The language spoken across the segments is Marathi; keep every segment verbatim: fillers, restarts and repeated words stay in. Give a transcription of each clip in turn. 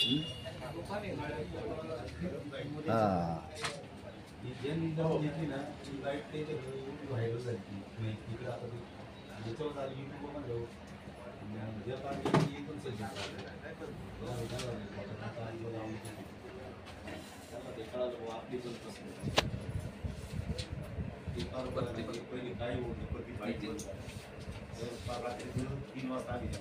हां पहिली काय होती प्रति पाहिजे तीन वाजता आली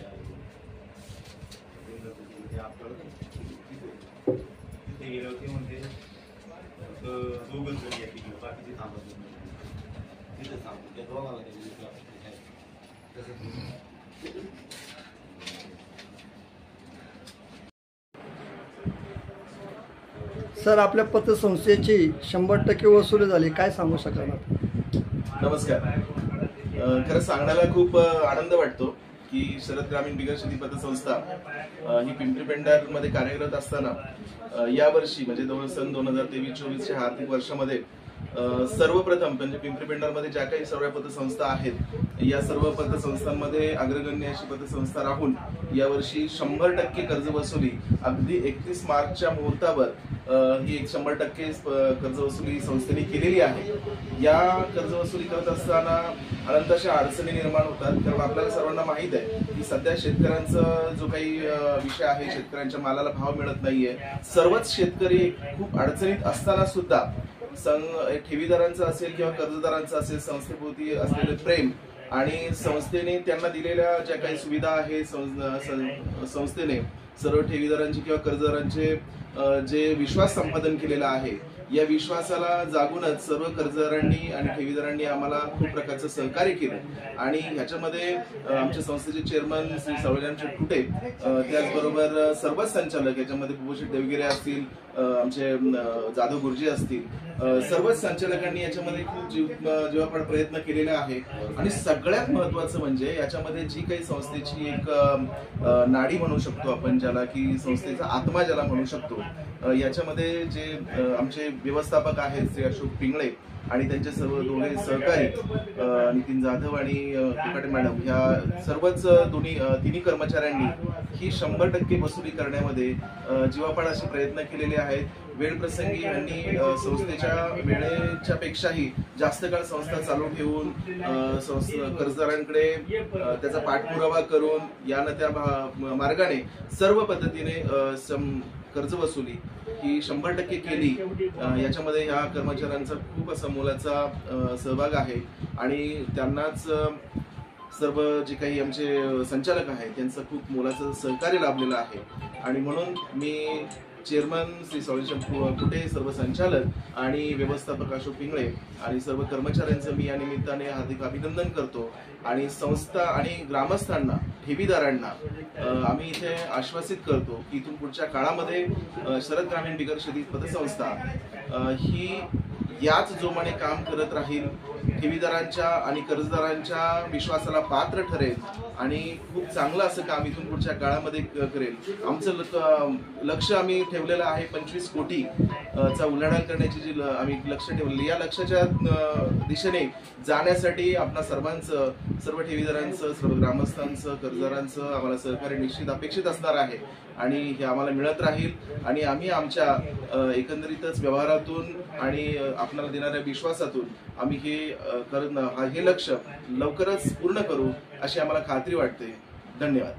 तिथे गेले होते म्हणजे दोघं जण या ठिकाणी बाकीचे थांबत तिथे थांबतो त्या दोघांना सर, आपल्या पतसंस्थेची शंभर टक्के वसुली झाली, काय सांगू शकाल? नमस्कार. खरं सांगण्याला खूप आनंद वाटतो की शरद ग्रामीण बिगर शेती पतसंस्था ही पिंपरी पेंढारमध्ये कार्यरत असताना यावर्षी म्हणजे दोन सन दोन हजार तेवीस चोवीसच्या आर्थिक वर्षामध्ये सर्वप्रथम म्हणजे पिंपरी पेंढारमध्ये ज्या काही सर्व पतसंस्था आहेत या सर्व पतसंस्थांमध्ये अग्रगण्य अशी पतसंस्था राहून यावर्षी शंभर टक्के कर्ज वसुली अगदी एकतीस मार्चच्या मुहूर्तावर ही एक शंभर टक्के कर्ज वसुली संस्थेने केलेली आहे. या कर्ज वसुली करत असताना अनंत अशा अडचणी निर्माण होतात, कारण आपल्याला सर्वांना माहित आहे की सध्या शेतकऱ्यांचा जो काही विषय आहे, शेतकऱ्यांच्या मालाला भाव मिळत नाहीये. सर्वच शेतकरी खूप अडचणीत असताना सुद्धा ठेवीदारांचं असेल किंवा कर्जदारांचं असेल संस्थेभोवती असलेले प्रेम आणि संस्थेने त्यांना दिलेल्या ज्या काही सुविधा आहे, संस्थेने सर्व ठेवीदारांचे किंवा कर्जदारांचे जे विश्वास संपादन केलेला आहे या विश्वासाला जागूनच सर्व कर्जदारांनी आणि ठेवीदारांनी आम्हाला खूप प्रकारचं सहकार्य केलं आणि ह्याच्यामध्ये आमच्या संस्थेचे चेअरमन श्री सावळीराम शेटकुटे, त्याचबरोबर सर्वच संचालक, याच्यामध्ये बुबूशेठ देवगिरे असतील, आमचे जाधव गुरुजी असतील, सर्वच संचालकांनी याच्यामध्ये खूप जीव जीवापाड प्रयत्न केलेले आहे. आणि सगळ्यात महत्वाचं म्हणजे याच्यामध्ये जी काही संस्थेची एक नाडी म्हणू शकतो आपण, ज्याला की संस्थेचा आत्मा ज्याला म्हणू शकतो, याच्यामध्ये जे आमचे व्यवस्थापक आहेत श्री अशोक पिंगळे आणि त्यांचे सर्व दोघे सहकारी नितीन जाधव आणि तुकाटे मॅडम, ह्या सर्वच दोन्ही तिन्ही कर्मचाऱ्यांनी ही शंभर टक्के वसुली करण्यामध्ये जीवापाड असे प्रयत्न केलेले आहेत. वेळ प्रसंगी यांनी संस्थेच्या वेळेच्या पेक्षाही जास्त काळ संस्था चालू ठेवून कर्जदारांकडे त्याचा पाठपुरावा करून यानं त्या मार्गाने सर्व पद्धतीने कर्ज वसुली ही शंभर टक्के केली. याच्यामध्ये ह्या कर्मचाऱ्यांचा खूप असा मोलाचा सहभाग आहे आणि त्यांनाच सर्व जे काही आमचे संचालक आहेत त्यांचं खूप मोलाचं सहकार्य लाभलेलं आहे. आणि म्हणून मी चेअरमन श्री सावळीराम कुटे, सर्व संचालक आणि व्यवस्थापक अशोक पिंगळे आणि सर्व कर्मचाऱ्यांचं मी या निमित्ताने हार्दिक अभिनंदन करतो. आणि संस्था आणि ग्रामस्थांना, ठेवीदारांना आम्ही इथे आश्वासित करतो की इथून पुढच्या काळामध्ये शरद ग्रामीण बिगर शेती पतसंस्था ही याच जोमाने काम करत राहील, ठेवीदारांच्या आणि कर्जदारांच्या विश्वासाला पात्र ठरेल आणि खूप चांगलं असं काम इथून पुढच्या काळामध्ये करेल. आमचं लक्ष आम्ही ठेवलेलं आहे पंचवीस कोटी चा उलाढाल करण्याची जी आम्ही लक्ष ठेवलेली, या लक्ष्याच्या दिशेने जाण्यासाठी आपणा सर्वांचं, सर्व ठेवीदारांचं, सर्व ग्रामस्थांचं, कर्जदारांचं आम्हाला सहकार्य निश्चित अपेक्षित असणार आहे आणि हे आम्हाला मिळत राहील. आणि आम्ही आमच्या एकंदरीतच व्यवहारातून आणि आपल्याला देणाऱ्या विश्वासातून आम्ही हे करणं हे लक्ष्य लवकरच पूर्ण करू अशी आम्हाला खात्री वाटते. धन्यवाद.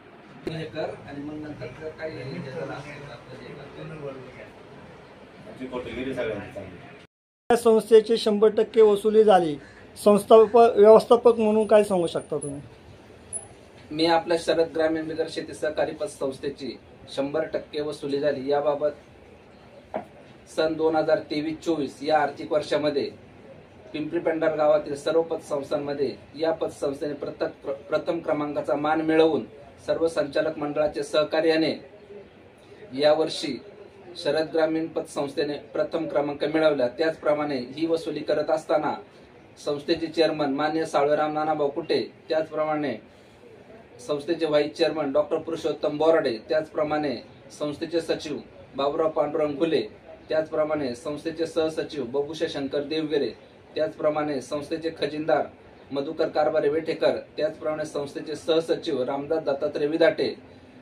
संस्थेची शंभर टक्के वसुली झाली, संस्थापक व्यवस्थापक म्हणून काय सांगू शकता तुम्ही? मी आपल्या शरद ग्रामीण बिगर शेती सहकारी पतसंस्थेची शंभर टक्के वसुली झाली याबाबत सन दोन हजार तेवीस चोवीस या आर्थिक वर्षामध्ये पिंपरी पेंढार गावातील सर्व पतसंस्थांमध्ये या पतसंस्थेने प्रथम प्रथम क्रमांकाचा मान मिळवून सर्व संचालक मंडळाच्या सहकार्याने यावर्षी शरद ग्रामीण पतसंस्थेने प्रथम क्रमांक मिळवला. त्याचप्रमाणे ही वसुली करत असताना संस्थेचे चेअरमन माननीय सावळीराम नानाभाऊ कुटे, त्याचप्रमाणे संस्थेचे vice chairman doctor Purushottam Borade, त्याचप्रमाणे संस्थेचे सचिव बाबुराव पांडुरंग घुले, त्याचप्रमाणे संस्थेचे सहसचिव बबुशे शंकर देवगिरे, त्याचप्रमाणे संस्थेचे खजिनदार मधुकर कारभारे वेठेकर, त्याचप्रमाणे संस्थेचे सहसचिव रामदास दत्तात्रय विधाटे,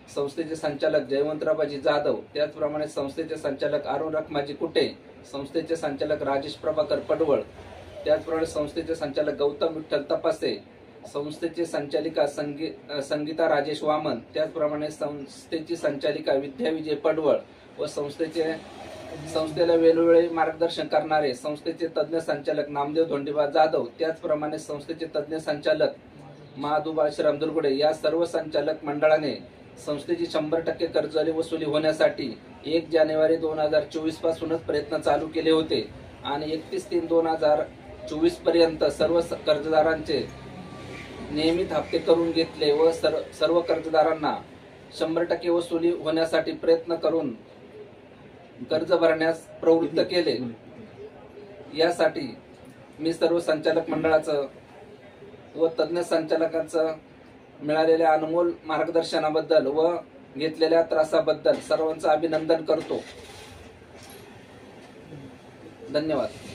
संस्थेचे संचालक जयवंतरावजी जाधव, त्याचप्रमाणे संस्थेचे संचालक अरुण रखमाजी कुटे, संस्थेचे संचालक राजेश प्रभाकर पडवळ, त्याचप्रमाणे संस्थेचे संचालक गौतम विठ्ठल तपासे, संस्थेची संचालिका संगी संगीता राजेश वामन, त्याचप्रमाणे संस्थेची संचालिका विद्या विजय पडवळ व संस्थेचे संस्थेला वेळोवेळी मार्गदर्शन करणारे संस्थेचे तज्ज्ञ संचालक नामदेव धोंडीबा जाधव, त्याचप्रमाणे संस्थेचे तज्ज्ञ संचालक महादू बाळश्राम दुर्गुडे या सर्व संचालक मंडळाने संस्थेची शंभर टक्के कर्ज वसुली होण्यासाठी एक जानेवारी दोन हजार चोवीस पासूनच प्रयत्न चालू केले होते आणि एकतीस तीन दोन हजार चोवीस पर्यंत सर्व कर्जदारांचे नियमित हप्ते करून घेतले व सर्व सर्व कर्जदारांना शंभर टक्के वसुली होण्यासाठी प्रयत्न करून कर्ज भरण्यास प्रवृत्त केले। यासाठी मी सर्व संचालक मंडळाचं व तज्ज्ञ संचालकांचं मिळालेल्या अनमोल मार्गदर्शनाबद्दल व घेतलेल्या त्रासाबद्दल सर्वांचं अभिनंदन करतो। धन्यवाद।